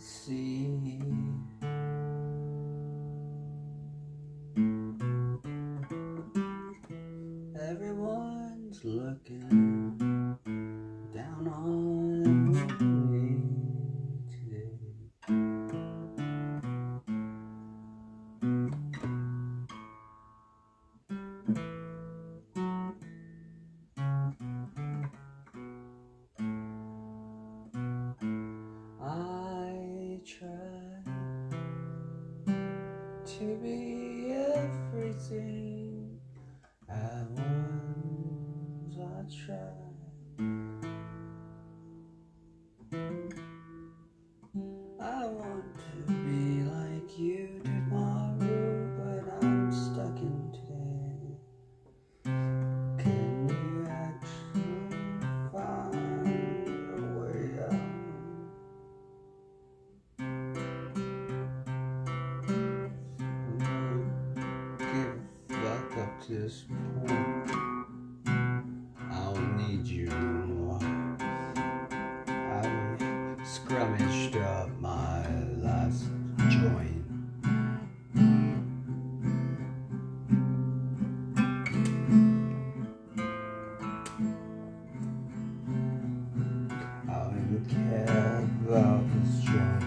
see. Everyone's looking down on me today. I try to be everything at once. I try. I want to be like you tomorrow, but I'm stuck in today. Can you actually find a way out? Give back up to this point. I don't need you anymore. I scrummaged up my last joint. I don't even care about this joint.